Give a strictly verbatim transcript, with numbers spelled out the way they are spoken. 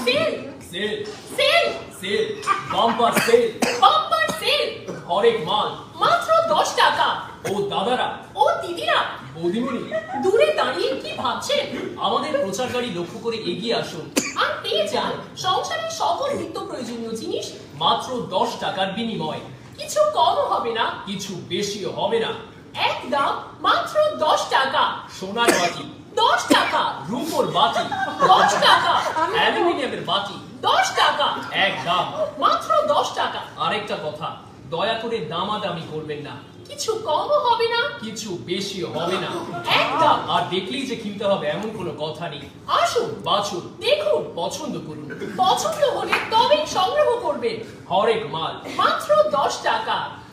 Sell sale sale sale bumper sale bumper sale হরেক মাল মাত্র দশ টাকা। ও দাদারা, ও দিদিরা, বৌদিমণি, দূরে দাঁড়িয়ে কি ভাবছেন? আমাদের প্রচারকারী লক্ষ্য করে এগিয়ে আসুন আর পেয়ে যান সংসারের সকল নিত্য প্রয়োজনীয় জিনিস মাত্র দশ টাকার বিনিময়। কিছু কম হবে না, কিছু বেশিও হবে না। এক দাম মাত্র দশ টাকা। সোনার বাটি, দশ টাকা। রূপোর বাটি, দশ টাকা। অ্যালুমিনিয়ামের বাটি, দশ টাকা। এক দাম মাত্র দশ টাকা। আরেকটা কথা, দয়া করে দামাদামি করবেন না, কিছু কমও হবে না, কিছু বেশিও হবে না। এক দাম। আর দেখলেই যে কিনতে হবে এমন কোনো কথা নেই। আসুন, বাছুন, দেখুন, পছন্দ করুন, পছন্দ হলে তবেই সংগ্রহ করবেন। হরেক মাল মাত্র দশ টাকা।